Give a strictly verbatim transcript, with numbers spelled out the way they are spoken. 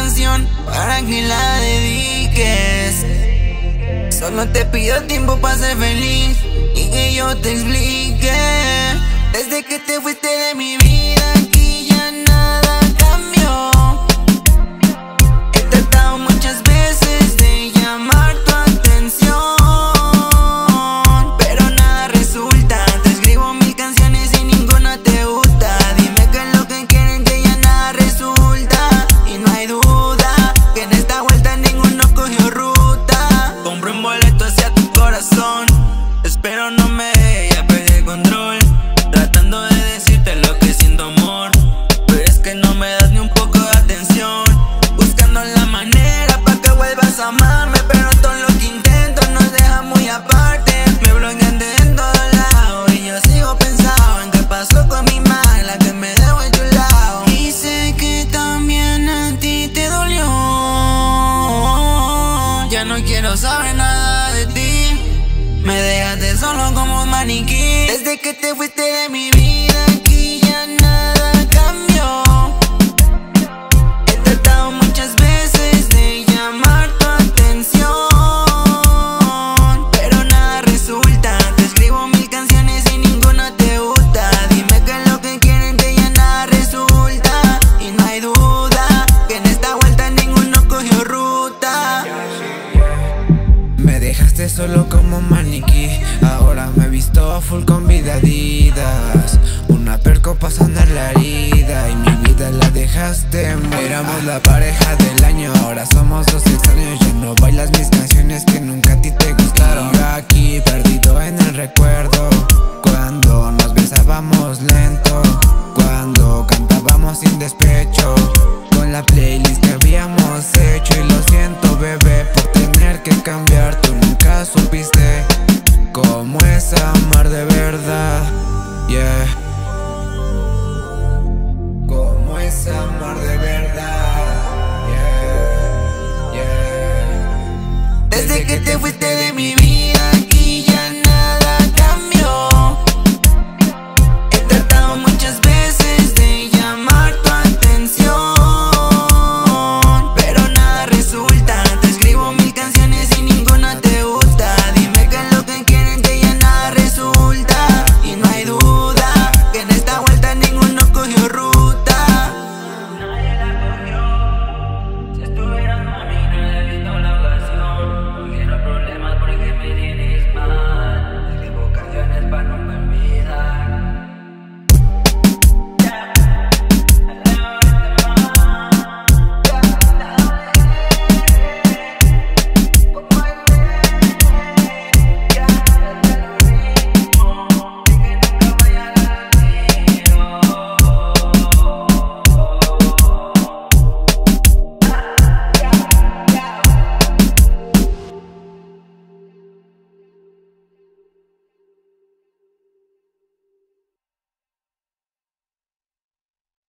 canción para que la dediques. Solo te pido tiempo para ser feliz y que yo te explique. Desde que te fuiste de mi vida aquí ya nada cambió. He tratado muchas veces de llamar tu atención, pero nada resulta. Te escribo mil canciones y ninguna te gusta. Dime qué es lo que quieren, que ya nada resulta. Y no hay duda que en esta vuelta ninguno cogió ruta. Compré un boleto hacia tu corazón, espero no me deje ya perder el control. Tratando de decirte lo que siento, amor, pero es que no me das ni un poco de atención. Buscando la manera pa' que vuelvas a amarme, pero todo lo que intento nos deja muy aparte. Me bloquean de en todos lados y yo sigo pensando en qué pasó con mi madre, la que me dejó en tu lado. Y sé que también a ti te dolió. Ya no quiero saber nada de ti, me dejaste solo como un maniquí. Desde que te fuiste de mi vida aquí ya nada cambió. He tratado muchas veces de llamar tu atención, pero nada resulta. Te escribo mil canciones y ninguna te gusta. Dime qué es lo que quieren, que ya nada resulta. Y no hay duda que en esta vuelta ninguno cogió ruta. Me dejaste solo como un maniquí, ahora me he visto a full con vida Adidas. Una perco pa' sanar la herida y mi vida la dejaste mal. Éramos la pareja del año, ahora somos dos extraños. Ya no bailas mis canciones que nunca a ti te gustaron. Yo aquí perdido en el recuerdo, cuando nos besábamos lento, cuando cantábamos sin despecho, con la playlist que habíamos hecho. Y lo siento, bebé, por tener que cambiar. Tú nunca supiste cómo es amar de verdad, yeah. Cómo es amar de verdad, yeah, yeah. Desde que te fuiste de mi vida